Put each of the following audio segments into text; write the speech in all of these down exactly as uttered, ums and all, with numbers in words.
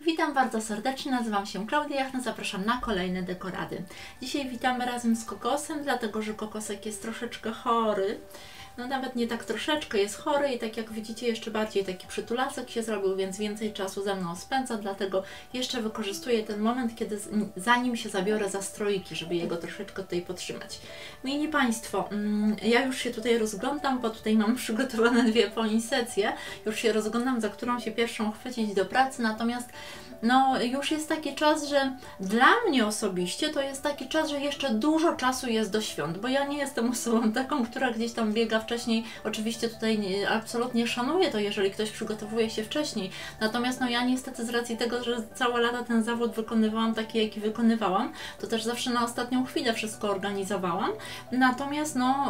Witam bardzo serdecznie, nazywam się Klaudia Jachna, zapraszam na kolejne dekorady. Dzisiaj witamy razem z Kokosem, dlatego że Kokosek jest troszeczkę chory. No nawet nie tak troszeczkę, jest chory i tak jak widzicie jeszcze bardziej taki przytulasek się zrobił, więc więcej czasu ze mną spędza, dlatego jeszcze wykorzystuję ten moment, kiedy zanim się zabiorę za stroiki, żeby jego troszeczkę tutaj podtrzymać. Mili Państwo, ja już się tutaj rozglądam, bo tutaj mam przygotowane dwie poinsetcje, już się rozglądam, za którą się pierwszą chwycić do pracy, natomiast no już jest taki czas, że dla mnie osobiście to jest taki czas, że jeszcze dużo czasu jest do świąt, bo ja nie jestem osobą taką, która gdzieś tam biega wcześniej. Oczywiście tutaj nie, absolutnie szanuję to, jeżeli ktoś przygotowuje się wcześniej, natomiast no ja niestety z racji tego, że całe lata ten zawód wykonywałam taki, jaki wykonywałam, to też zawsze na ostatnią chwilę wszystko organizowałam, natomiast no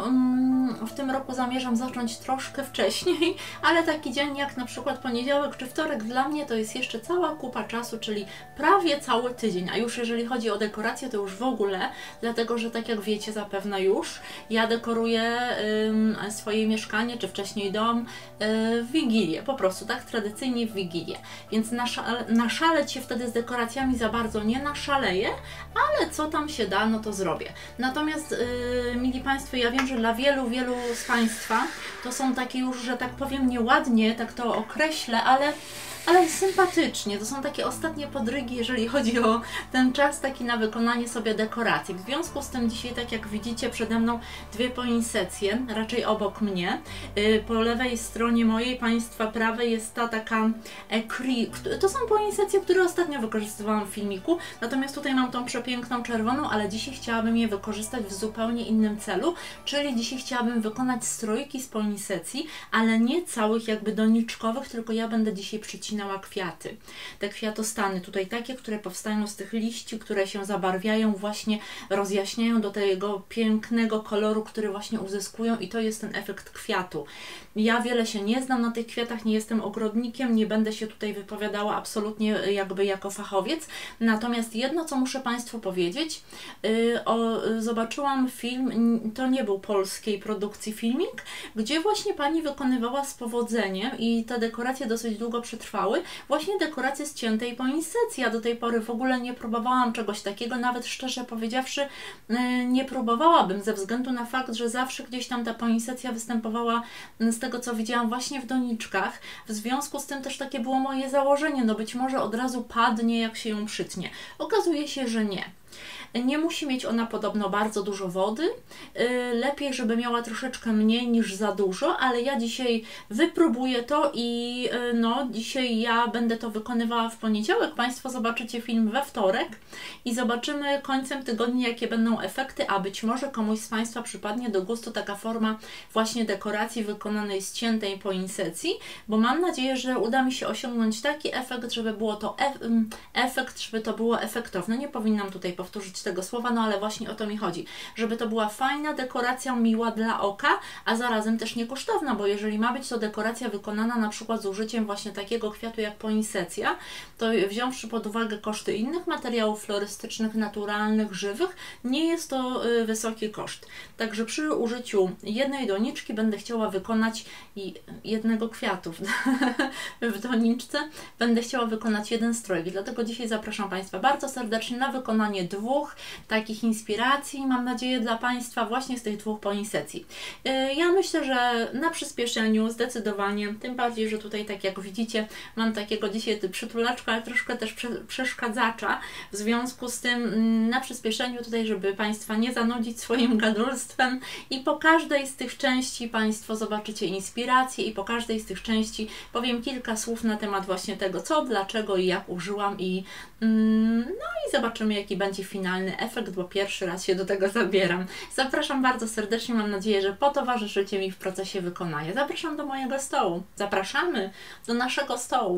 w tym roku zamierzam zacząć troszkę wcześniej, ale taki dzień jak na przykład poniedziałek czy wtorek dla mnie to jest jeszcze cała kupa czasu, czyli prawie cały tydzień, a już jeżeli chodzi o dekorację, to już w ogóle, dlatego że tak jak wiecie zapewne już, ja dekoruję y, swoje mieszkanie, czy wcześniej dom y, w Wigilię, po prostu tak tradycyjnie w Wigilię, więc naszale, naszaleć się wtedy z dekoracjami za bardzo nie naszaleję, ale co tam się da, no to zrobię. Natomiast y, mili Państwo, ja wiem, że dla wielu, wielu z Państwa to są takie już, że tak powiem nieładnie, tak to określę, ale ale sympatycznie. To są takie ostatnie podrygi, jeżeli chodzi o ten czas taki na wykonanie sobie dekoracji. W związku z tym dzisiaj, tak jak widzicie, przede mną dwie poinsetcje, raczej obok mnie. Po lewej stronie mojej, Państwa prawej jest ta taka ecri. To są poinsetcje, które ostatnio wykorzystywałam w filmiku, natomiast tutaj mam tą przepiękną czerwoną, ale dzisiaj chciałabym je wykorzystać w zupełnie innym celu, czyli dzisiaj chciałabym wykonać strojki z poinsetcji, ale nie całych jakby doniczkowych, tylko ja będę dzisiaj przycinać kwiaty. Te kwiatostany tutaj takie, które powstają z tych liści, które się zabarwiają, właśnie rozjaśniają do tego pięknego koloru, który właśnie uzyskują i to jest ten efekt kwiatu. Ja wiele się nie znam na tych kwiatach, nie jestem ogrodnikiem, nie będę się tutaj wypowiadała absolutnie jakby jako fachowiec, natomiast jedno, co muszę Państwu powiedzieć, yy, o, zobaczyłam film, to nie był polskiej produkcji filmik, gdzie właśnie pani wykonywała z powodzeniem i te dekoracje dosyć długo przetrwały, właśnie dekoracje z ciętej poinsetcji. Ja do tej pory w ogóle nie próbowałam czegoś takiego, nawet szczerze powiedziawszy yy, nie próbowałabym, ze względu na fakt, że zawsze gdzieś tam ta poinsetcja występowała z tego, co widziałam właśnie w doniczkach. W związku z tym też takie było moje założenie, no być może od razu padnie, jak się ją przytnie. Okazuje się, że nie. Nie musi mieć ona podobno bardzo dużo wody, lepiej, żeby miała troszeczkę mniej niż za dużo, ale ja dzisiaj wypróbuję to i no dzisiaj ja będę to wykonywała w poniedziałek, Państwo zobaczycie film we wtorek i zobaczymy końcem tygodnia, jakie będą efekty, a być może komuś z Państwa przypadnie do gustu taka forma właśnie dekoracji wykonanej z ciętej poinsetcji, bo mam nadzieję, że uda mi się osiągnąć taki efekt, żeby było to e efekt, żeby to było efektowne. Nie powinnam tutaj powtórzyć tego słowa, no ale właśnie o to mi chodzi, żeby to była fajna dekoracja, miła dla oka, a zarazem też niekosztowna, bo jeżeli ma być to dekoracja wykonana na przykład z użyciem właśnie takiego kwiatu jak poinsetcja, to wziąwszy pod uwagę koszty innych materiałów florystycznych, naturalnych, żywych, nie jest to y, wysoki koszt. Także przy użyciu jednej doniczki będę chciała wykonać i jednego kwiatu w doniczce, będę chciała wykonać jeden strojek, dlatego dzisiaj zapraszam Państwa bardzo serdecznie na wykonanie dwóch takich inspiracji, mam nadzieję, dla Państwa właśnie z tych dwóch poinsetcji. Ja myślę, że na przyspieszeniu zdecydowanie, tym bardziej, że tutaj tak jak widzicie mam takiego dzisiaj przytulaczka, ale troszkę też przeszkadzacza, w związku z tym na przyspieszeniu tutaj, żeby Państwa nie zanudzić swoim gadulstwem i po każdej z tych części Państwo zobaczycie inspirację i po każdej z tych części powiem kilka słów na temat właśnie tego, co, dlaczego i jak użyłam i no i zobaczymy, jaki będzie finalny efekt, bo pierwszy raz się do tego zabieram. Zapraszam bardzo serdecznie, mam nadzieję, że potowarzyszycie mi w procesie wykonania. Zapraszam do mojego stołu. Zapraszamy do naszego stołu.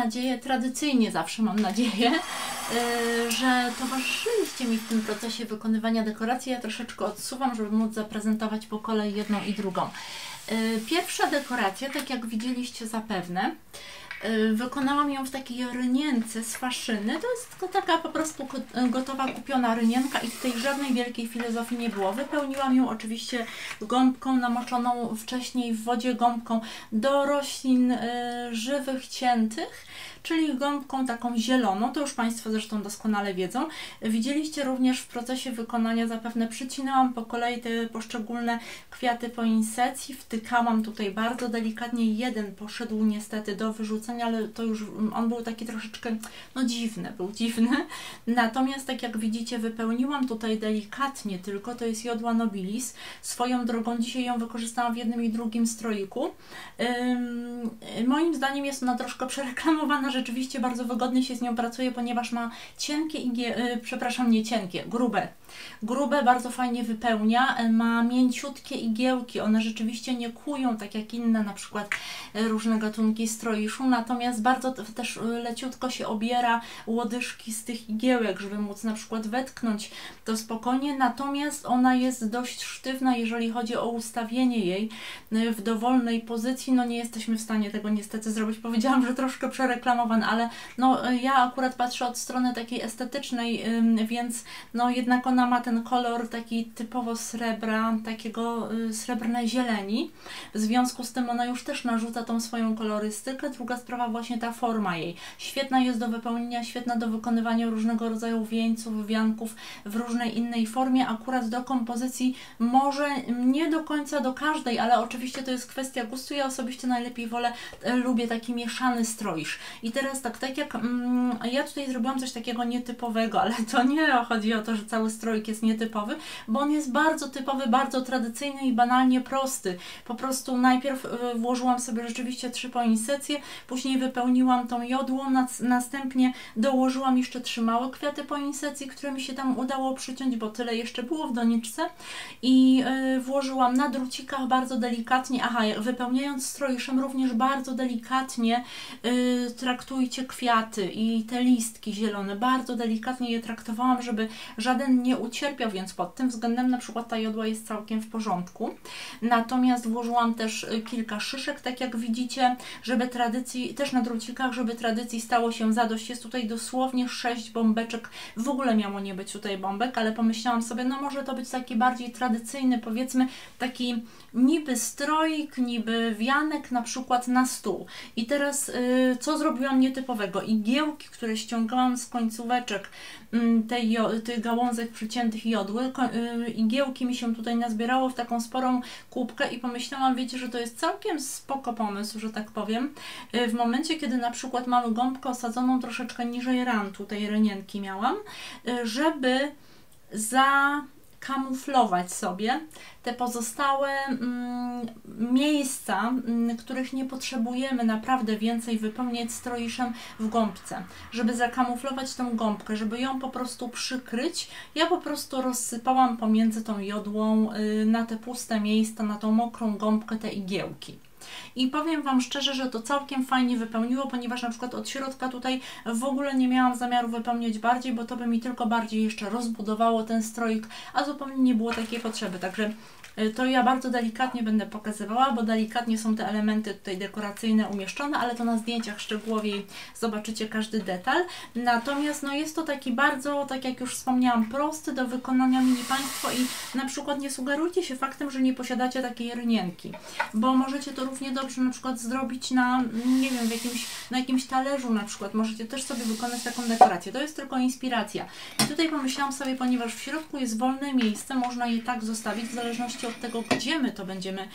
nadzieję, tradycyjnie zawsze mam nadzieję, yy, że towarzyszyliście mi w tym procesie wykonywania dekoracji. Ja troszeczkę odsuwam, żeby móc zaprezentować po kolei jedną i drugą. Yy, pierwsza dekoracja, tak jak widzieliście zapewne, wykonałam ją w takiej rynience z faszyny. To jest tylko taka po prostu gotowa, kupiona rynienka i tutaj żadnej wielkiej filozofii nie było. Wypełniłam ją oczywiście gąbką namoczoną wcześniej w wodzie, gąbką do roślin y, żywych, ciętych, czyli gąbką taką zieloną, to już Państwo zresztą doskonale wiedzą. Widzieliście również w procesie wykonania, zapewne przycinałam po kolei te poszczególne kwiaty poinsettii, wtykałam tutaj bardzo delikatnie, jeden poszedł niestety do wyrzucenia, ale to już, on był taki troszeczkę, no dziwny, był dziwny. Natomiast tak jak widzicie, wypełniłam tutaj delikatnie tylko, to jest Jodła nobilis. Swoją drogą dzisiaj ją wykorzystałam w jednym i drugim stroiku. Ym, moim zdaniem jest ona troszkę przereklamowana, rzeczywiście bardzo wygodnie się z nią pracuje, ponieważ ma cienkie igie, yy, przepraszam, nie cienkie, grube. Grube, bardzo fajnie wypełnia, ma mięciutkie igiełki, one rzeczywiście nie kłują tak jak inne, na przykład różne gatunki stroiszu, natomiast bardzo też leciutko się obiera łodyżki z tych igiełek, żeby móc na przykład wetknąć to spokojnie, natomiast ona jest dość sztywna, jeżeli chodzi o ustawienie jej w dowolnej pozycji. No nie jesteśmy w stanie tego niestety zrobić, powiedziałam, że troszkę przereklamowane, ale no ja akurat patrzę od strony takiej estetycznej, więc no jednak ona ma ten kolor taki typowo srebra, takiego y, srebrnej zieleni. W związku z tym ona już też narzuca tą swoją kolorystykę. Druga sprawa właśnie ta forma jej. Świetna jest do wypełnienia, świetna do wykonywania różnego rodzaju wieńców, wianków w różnej innej formie. Akurat do kompozycji może nie do końca do każdej, ale oczywiście to jest kwestia gustu. Ja osobiście najlepiej wolę, y, lubię taki mieszany stroisz. I teraz tak, tak jak mm, ja tutaj zrobiłam coś takiego nietypowego, ale to nie chodzi o to, że cały strojk jest nietypowy, bo on jest bardzo typowy, bardzo tradycyjny i banalnie prosty. Po prostu najpierw y, włożyłam sobie rzeczywiście trzy poinsekcje, później wypełniłam tą jodłą, nas, następnie dołożyłam jeszcze trzy małe kwiaty poinsekcji, które mi się tam udało przyciąć, bo tyle jeszcze było w doniczce i y, włożyłam na drucikach bardzo delikatnie, aha, wypełniając stroiszem również bardzo delikatnie y, traktujcie kwiaty i te listki zielone, bardzo delikatnie je traktowałam, żeby żaden nie ucierpiał, więc pod tym względem na przykład ta jodła jest całkiem w porządku. Natomiast włożyłam też kilka szyszek, tak jak widzicie, żeby tradycji, też na drucikach, żeby tradycji stało się zadość. Jest tutaj dosłownie sześć bombeczek, w ogóle miało nie być tutaj bombek, ale pomyślałam sobie, no może to być taki bardziej tradycyjny, powiedzmy, taki niby stroik, niby wianek na przykład na stół. I teraz yy, co zrobiłam nietypowego? Igiełki, które ściągałam z końcóweczek tej, tych gałązek przyciętych jodły, igiełki mi się tutaj nazbierało w taką sporą kubkę i pomyślałam, wiecie, że to jest całkiem spoko pomysł, że tak powiem. W momencie, kiedy na przykład mamy gąbkę osadzoną troszeczkę niżej ran, tutaj rynienki miałam, żeby za kamuflować sobie te pozostałe mm, miejsca, mm, których nie potrzebujemy naprawdę więcej wypełniać stroiszem w gąbce. Żeby zakamuflować tą gąbkę, żeby ją po prostu przykryć, ja po prostu rozsypałam pomiędzy tą jodłą y, na te puste miejsca, na tą mokrą gąbkę te igiełki. I powiem Wam szczerze, że to całkiem fajnie wypełniło, ponieważ na przykład od środka tutaj w ogóle nie miałam zamiaru wypełniać bardziej, bo to by mi tylko bardziej jeszcze rozbudowało ten stroik, a zupełnie nie było takiej potrzeby. Także to ja bardzo delikatnie będę pokazywała, bo delikatnie są te elementy tutaj dekoracyjne umieszczone, ale to na zdjęciach szczegółowiej zobaczycie każdy detal. Natomiast no jest to taki bardzo, tak jak już wspomniałam, prosty do wykonania mini Państwo i na przykład nie sugerujcie się faktem, że nie posiadacie takiej rynienki, bo możecie to równie dobrze na przykład zrobić na, nie wiem, w jakimś, na jakimś talerzu na przykład. Możecie też sobie wykonać taką dekorację. To jest tylko inspiracja. I tutaj pomyślałam sobie, ponieważ w środku jest wolne miejsce, można je tak zostawić w zależności od tego, gdzie my to będziemy,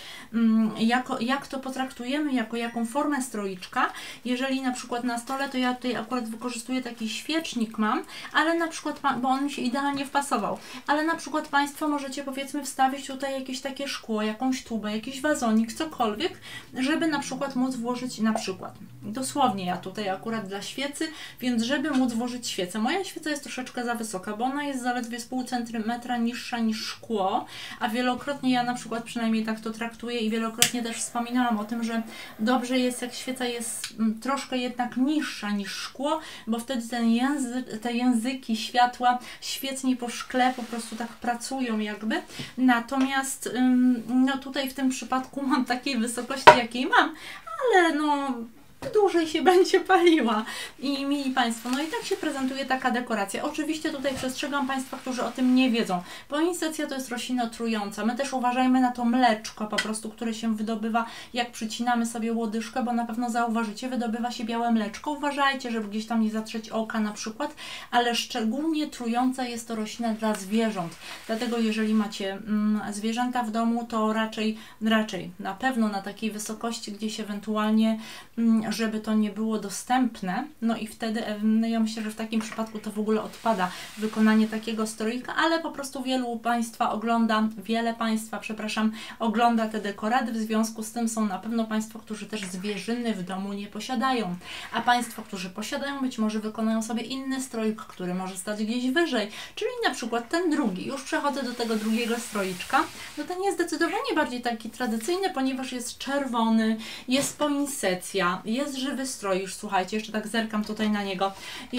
jako, jak to potraktujemy, jako jaką formę stroiczka. Jeżeli na przykład na stole, to ja tutaj akurat wykorzystuję taki świecznik mam, ale na przykład, bo on mi się idealnie wpasował, ale na przykład Państwo możecie, powiedzmy, wstawić tutaj jakieś takie szkło, jakąś tubę, jakiś wazonik, cokolwiek, żeby na przykład móc włożyć, na przykład, dosłownie ja tutaj akurat dla świecy, więc żeby móc włożyć świecę. Moja świeca jest troszeczkę za wysoka, bo ona jest zaledwie z pół centymetra niższa niż szkło, a wielokrotnie wielokrotnie, ja na przykład przynajmniej tak to traktuję i wielokrotnie też wspominałam o tym, że dobrze jest, jak świeca jest troszkę jednak niższa niż szkło, bo wtedy ten język, te języki światła świetnie po szkle po prostu tak pracują jakby. Natomiast no tutaj w tym przypadku mam takiej wysokości, jakiej mam, ale no dłużej się będzie paliła. I mili Państwo, no i tak się prezentuje taka dekoracja. Oczywiście tutaj przestrzegam Państwa, którzy o tym nie wiedzą. Poinsettia to jest roślina trująca. My też uważajmy na to mleczko po prostu, które się wydobywa, jak przycinamy sobie łodyżkę, bo na pewno zauważycie, wydobywa się białe mleczko. Uważajcie, żeby gdzieś tam nie zatrzeć oka na przykład, ale szczególnie trująca jest to roślina dla zwierząt. Dlatego jeżeli macie mm, zwierzęta w domu, to raczej, raczej na pewno na takiej wysokości, gdzieś ewentualnie mm, żeby to nie było dostępne, no i wtedy no ja myślę, że w takim przypadku to w ogóle odpada wykonanie takiego stroika, ale po prostu wielu Państwa ogląda, wiele Państwa, przepraszam, ogląda te dekorady, w związku z tym są na pewno Państwo, którzy też zwierzyny w domu nie posiadają, a Państwo, którzy posiadają, być może wykonają sobie inny stroik, który może stać gdzieś wyżej, czyli na przykład ten drugi. Już przechodzę do tego drugiego stroiczka, no ten jest zdecydowanie bardziej taki tradycyjny, ponieważ jest czerwony, jest poinsettia, jest żywy stroisz, słuchajcie, jeszcze tak zerkam tutaj na niego.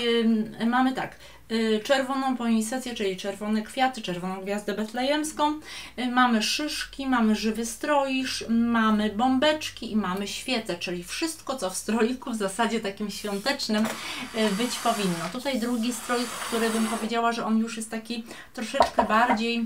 Yy, mamy tak, yy, czerwoną poinsettię, czyli czerwone kwiaty, czerwoną gwiazdę betlejemską, yy, mamy szyszki, mamy żywy stroisz, mamy bombeczki i mamy świecę, czyli wszystko, co w stroiku w zasadzie takim świątecznym yy, być powinno. Tutaj drugi stroik, który bym powiedziała, że on już jest taki troszeczkę bardziej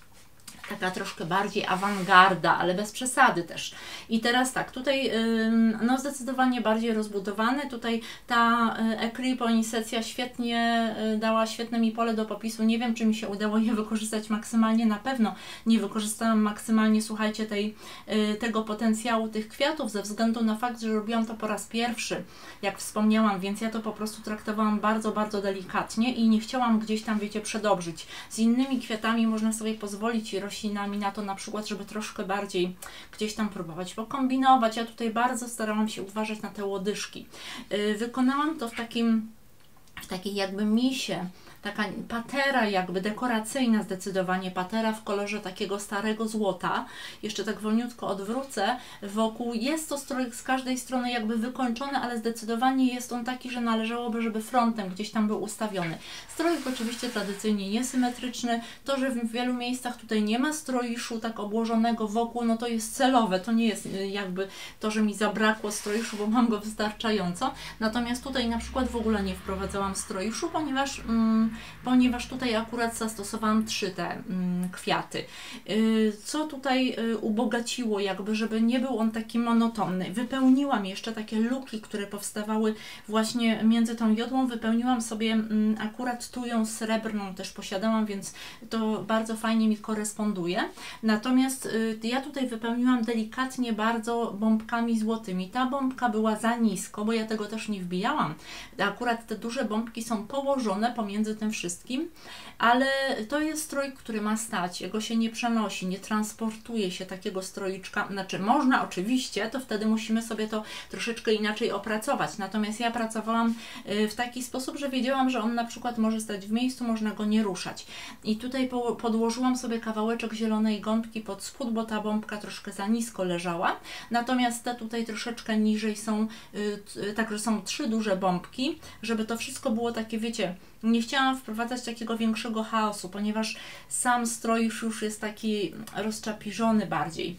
taka troszkę bardziej awangarda, ale bez przesady też. I teraz tak, tutaj no zdecydowanie bardziej rozbudowany. Tutaj ta Ecri poinsettia świetnie dała świetne mi pole do popisu. Nie wiem, czy mi się udało je wykorzystać maksymalnie. Na pewno nie wykorzystałam maksymalnie, słuchajcie, tej, tego potencjału tych kwiatów, ze względu na fakt, że robiłam to po raz pierwszy, jak wspomniałam, więc ja to po prostu traktowałam bardzo, bardzo delikatnie i nie chciałam gdzieś tam, wiecie, przedobrzyć. Z innymi kwiatami można sobie pozwolić i roślinami na to na przykład, żeby troszkę bardziej gdzieś tam próbować pokombinować. Ja tutaj bardzo starałam się uważać na te łodyżki. Yy, wykonałam to w takim, w takiej jakby misie, taka patera jakby dekoracyjna, zdecydowanie patera w kolorze takiego starego złota. Jeszcze tak wolniutko odwrócę. Wokół jest to stroik z każdej strony jakby wykończony, ale zdecydowanie jest on taki, że należałoby, żeby frontem gdzieś tam był ustawiony. Stroik oczywiście tradycyjnie niesymetryczny. To, że w wielu miejscach tutaj nie ma stroiszu tak obłożonego wokół, no to jest celowe. To nie jest jakby to, że mi zabrakło stroiszu, bo mam go wystarczająco. Natomiast tutaj na przykład w ogóle nie wprowadzałam stroiszu, ponieważ mm, ponieważ tutaj akurat zastosowałam trzy te mm, kwiaty. Yy, co tutaj yy, ubogaciło jakby, żeby nie był on taki monotonny. Wypełniłam jeszcze takie luki, które powstawały właśnie między tą jodłą, wypełniłam sobie yy, akurat tują srebrną też posiadałam, więc to bardzo fajnie mi koresponduje. Natomiast yy, ja tutaj wypełniłam delikatnie bardzo bombkami złotymi. Ta bombka była za nisko, bo ja tego też nie wbijałam. Akurat te duże bombki są położone pomiędzy tym wszystkim, ale to jest stroik, który ma stać, jego się nie przenosi, nie transportuje się takiego stroiczka, znaczy można oczywiście, to wtedy musimy sobie to troszeczkę inaczej opracować, natomiast ja pracowałam w taki sposób, że wiedziałam, że on na przykład może stać w miejscu, można go nie ruszać i tutaj podłożyłam sobie kawałeczek zielonej gąbki pod spód, bo ta bombka troszkę za nisko leżała, natomiast te tutaj troszeczkę niżej są, także są trzy duże bombki, żeby to wszystko było takie, wiecie, nie chciałam wprowadzać takiego większego chaosu, ponieważ sam stroj już jest taki rozczapiżony bardziej.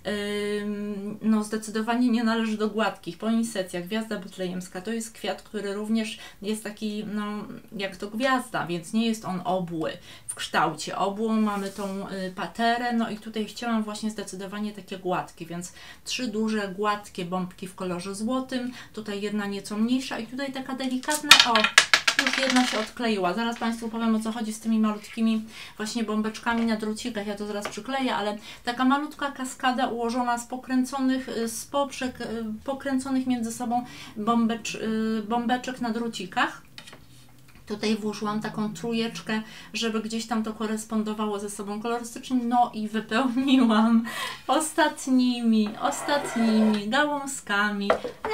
No zdecydowanie nie należy do gładkich. Poinsettia, gwiazda betlejemska, to jest kwiat, który również jest taki, no jak to gwiazda, więc nie jest on obły w kształcie. Obłą mamy tą paterę, no i tutaj chciałam właśnie zdecydowanie takie gładkie, więc trzy duże, gładkie bombki w kolorze złotym, tutaj jedna nieco mniejsza i tutaj taka delikatna, o, już jedna się odkleiła. Zaraz Państwu powiem, o co chodzi z tymi malutkimi właśnie bombeczkami na drucikach. Ja to zaraz przykleję, ale taka malutka kaskada ułożona z pokręconych, z poprzek, pokręconych między sobą bombecz, bombeczek na drucikach. Tutaj włożyłam taką trójeczkę, żeby gdzieś tam to korespondowało ze sobą kolorystycznie. No i wypełniłam ostatnimi, ostatnimi gałązkami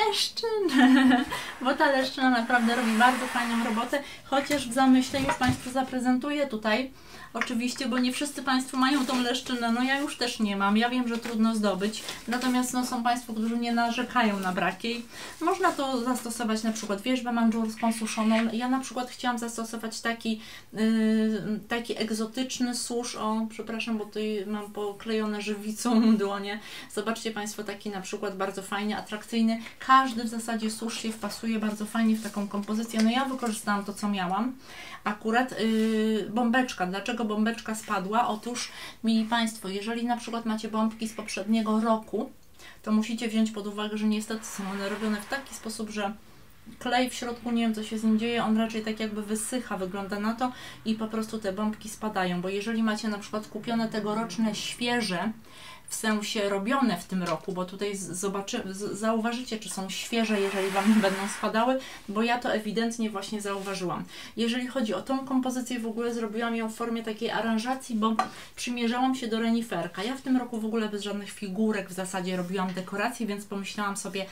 leszczynę, bo ta leszczyna naprawdę robi bardzo fajną robotę, chociaż w zamyśle już Państwu zaprezentuję tutaj. Oczywiście, bo nie wszyscy Państwo mają tą leszczynę, no ja już też nie mam, ja wiem, że trudno zdobyć, natomiast no, są Państwo, którzy nie narzekają na brak jej. Można to zastosować na przykład wierzbę mandżurską suszoną. Ja na przykład chciałam zastosować taki, yy, taki egzotyczny susz, o przepraszam, bo tutaj mam poklejone żywicą dłonie. Zobaczcie Państwo, taki na przykład bardzo fajnie, atrakcyjny. Każdy w zasadzie susz się wpasuje bardzo fajnie w taką kompozycję. No ja wykorzystałam to, co miałam. Akurat yy, bombeczka. Dlaczego bombeczka spadła? Otóż, mili Państwo, jeżeli na przykład macie bombki z poprzedniego roku, to musicie wziąć pod uwagę, że niestety są one robione w taki sposób, że klej w środku, nie wiem co się z nim dzieje, on raczej tak jakby wysycha, wygląda na to i po prostu te bombki spadają, bo jeżeli macie na przykład kupione tegoroczne świeże, w sensie robione w tym roku, bo tutaj zobaczy, zauważycie, czy są świeże, jeżeli Wam nie będą spadały, bo ja to ewidentnie właśnie zauważyłam. Jeżeli chodzi o tą kompozycję, w ogóle zrobiłam ją w formie takiej aranżacji, bo przymierzałam się do reniferka. Ja w tym roku w ogóle bez żadnych figurek w zasadzie robiłam dekoracje, więc pomyślałam sobie,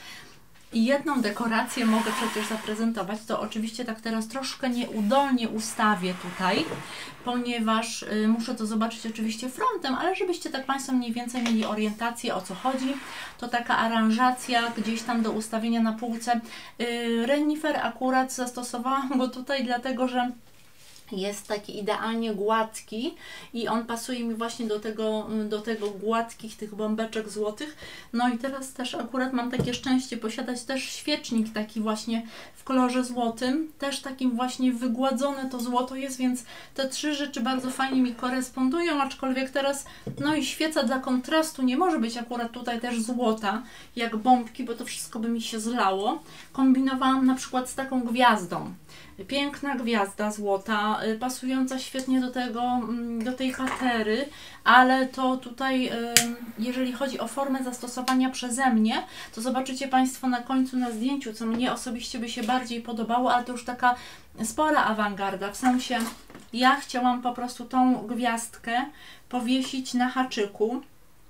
i jedną dekorację mogę przecież zaprezentować, to oczywiście tak teraz troszkę nieudolnie ustawię tutaj, ponieważ y, muszę to zobaczyć oczywiście frontem, ale żebyście tak Państwo mniej więcej mieli orientację, o co chodzi, to taka aranżacja gdzieś tam do ustawienia na półce. Y, renifer akurat zastosowałam go tutaj dlatego, że jest taki idealnie gładki i on pasuje mi właśnie do tego, do tego gładkich tych bombeczek złotych. No i teraz też akurat mam takie szczęście posiadać też świecznik taki właśnie w kolorze złotym, też takim właśnie wygładzone to złoto jest, więc te trzy rzeczy bardzo fajnie mi korespondują, aczkolwiek teraz, no i świeca dla kontrastu nie może być akurat tutaj też złota, jak bombki, bo to wszystko by mi się zlało. Kombinowałam na przykład z taką gwiazdą. Piękna gwiazda złota, pasująca świetnie do tego, do tej patery, ale to tutaj, jeżeli chodzi o formę zastosowania przeze mnie, to zobaczycie Państwo na końcu na zdjęciu, co mnie osobiście by się bardziej podobało, ale to już taka spora awangarda, w sensie ja chciałam po prostu tą gwiazdkę powiesić na haczyku,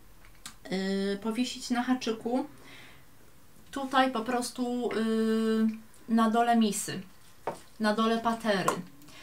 yy, powiesić na haczyku, tutaj po prostu yy, na dole misy, na dole patery.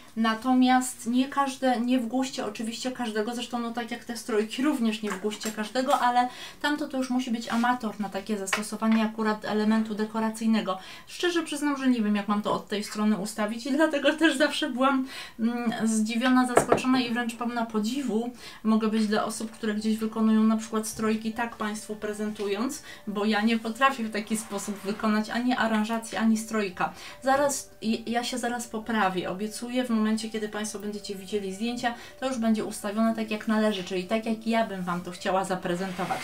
Natomiast nie każde, nie w guście oczywiście każdego, zresztą no tak jak te strojki również nie w guście każdego, ale tamto to już musi być amator na takie zastosowanie akurat elementu dekoracyjnego. Szczerze przyznam, że nie wiem jak mam to od tej strony ustawić i dlatego też zawsze byłam mm, zdziwiona, zaskoczona i wręcz pełna podziwu mogę być dla osób, które gdzieś wykonują na przykład strojki tak Państwu prezentując, bo ja nie potrafię w taki sposób wykonać ani aranżacji, ani strojka. Zaraz, ja się zaraz poprawię, obiecuję, w momencie W momencie, kiedy Państwo będziecie widzieli zdjęcia, to już będzie ustawione tak jak należy, czyli tak jak ja bym Wam to chciała zaprezentować.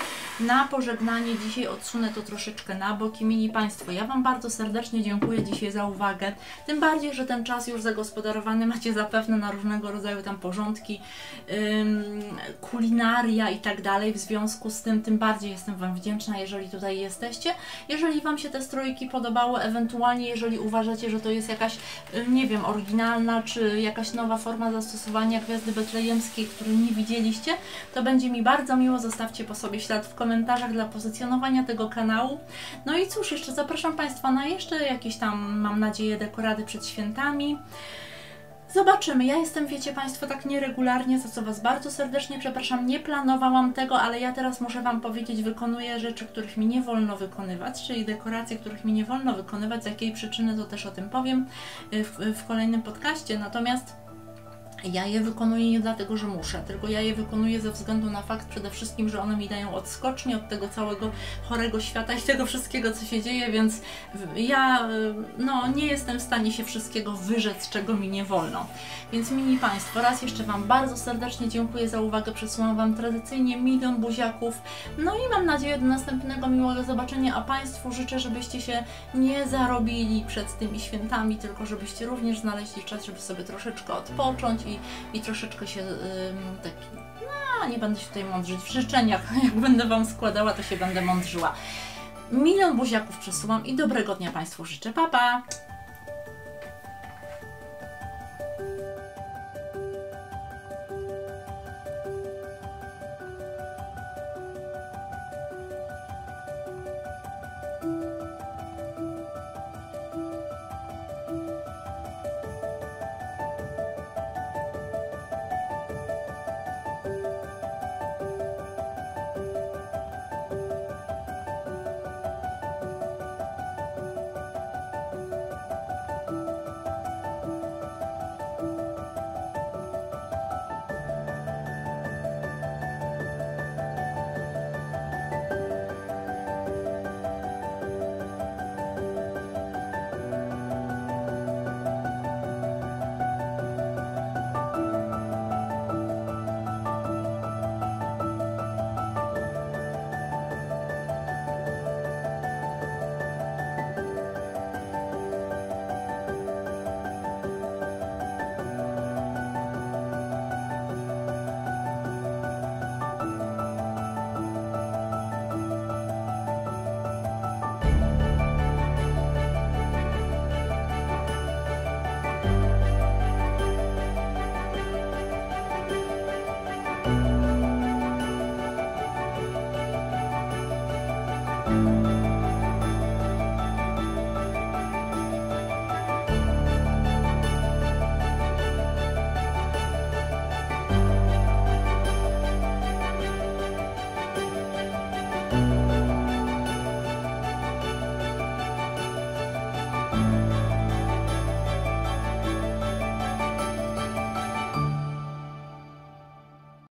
Na pożegnanie dzisiaj odsunę to troszeczkę na bok i mili Państwo, ja Wam bardzo serdecznie dziękuję dzisiaj za uwagę, tym bardziej, że ten czas już zagospodarowany macie zapewne na różnego rodzaju tam porządki, ym, kulinaria i tak dalej, w związku z tym tym bardziej jestem Wam wdzięczna, jeżeli tutaj jesteście. Jeżeli Wam się te strojki podobały, ewentualnie jeżeli uważacie, że to jest jakaś, nie wiem, oryginalna czy jakaś nowa forma zastosowania gwiazdy betlejemskiej, której nie widzieliście, to będzie mi bardzo miło, zostawcie po sobie ślad w komentarzach. komentarzach dla pozycjonowania tego kanału. No i cóż, jeszcze zapraszam Państwa na jeszcze jakieś tam, mam nadzieję, dekorady przed świętami. Zobaczymy. Ja jestem, wiecie Państwo, tak nieregularnie, za co Was bardzo serdecznie przepraszam. Nie planowałam tego, ale ja teraz muszę Wam powiedzieć, wykonuję rzeczy, których mi nie wolno wykonywać, czyli dekoracje, których mi nie wolno wykonywać. Z jakiej przyczyny, to też o tym powiem w, w kolejnym podcaście. Natomiast ja je wykonuję nie dlatego, że muszę, tylko ja je wykonuję ze względu na fakt przede wszystkim, że one mi dają odskocznie od tego całego chorego świata i tego wszystkiego, co się dzieje, więc ja no, nie jestem w stanie się wszystkiego wyrzec, czego mi nie wolno. Więc mili Państwo, raz jeszcze Wam bardzo serdecznie dziękuję za uwagę, przesyłam Wam tradycyjnie milion buziaków, no i mam nadzieję do następnego miłego zobaczenia, a Państwu życzę, żebyście się nie zarobili przed tymi świętami, tylko żebyście również znaleźli czas, żeby sobie troszeczkę odpocząć i, i troszeczkę się ym, taki, no nie będę się tutaj mądrzyć w życzeniach, jak będę Wam składała, to się będę mądrzyła. Milion buziaków przesyłam i dobrego dnia Państwu życzę, pa pa! Dziękuję.